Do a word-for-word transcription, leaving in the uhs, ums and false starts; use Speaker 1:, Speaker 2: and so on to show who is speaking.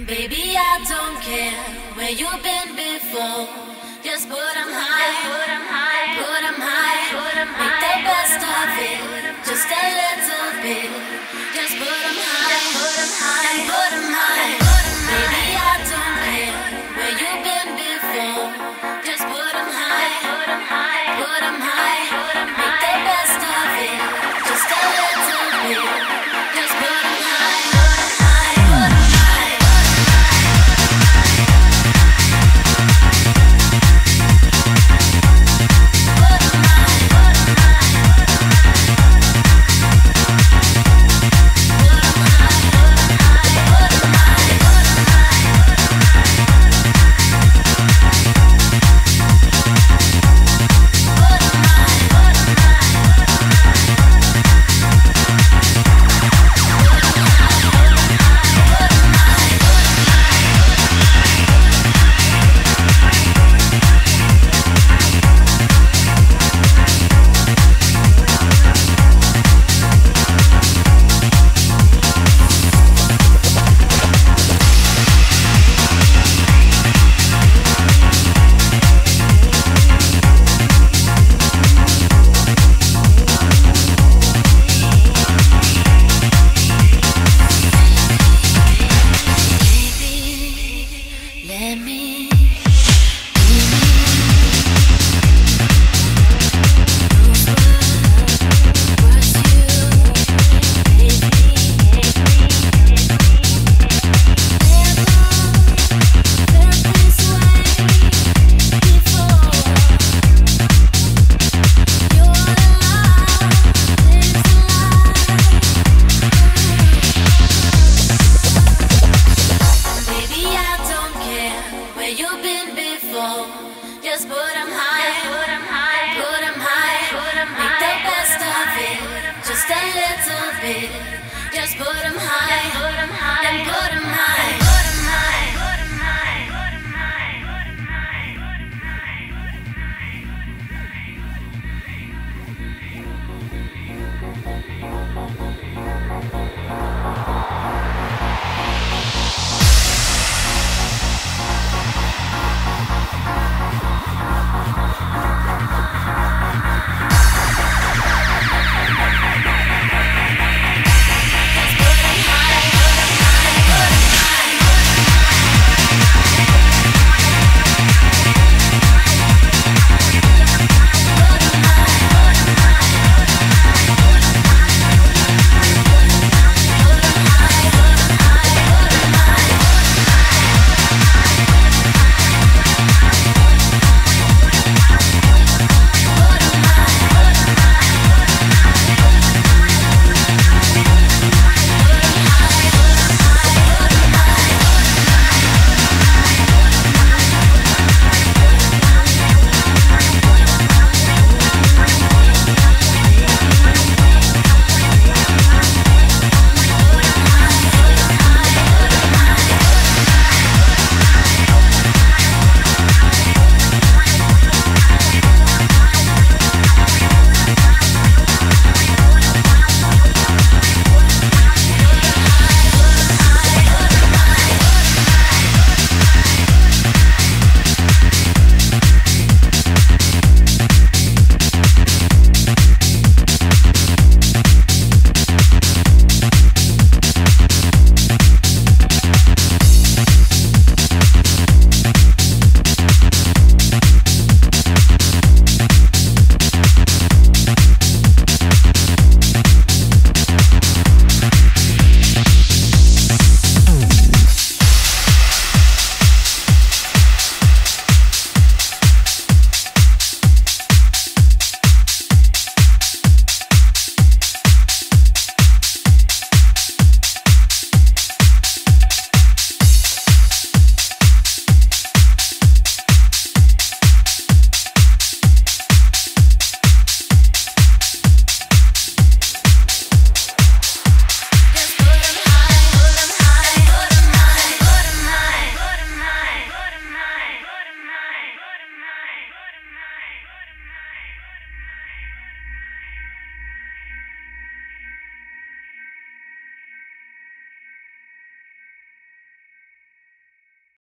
Speaker 1: Baby, I don't care where you've been before. Just put 'em high, put 'em high, put 'em high, put 'em high. Make the best of it, just a little bit. Just put 'em high, put 'em high, and put 'em high. Baby, I don't care where you've been before. Just put 'em high, put 'em high, put 'em high. Make the best of it, just a little bit. Just put 'em high, put 'em high, put 'em high. Just put 'em high, put 'em high, put 'em high. Make the best of it, just a little bit.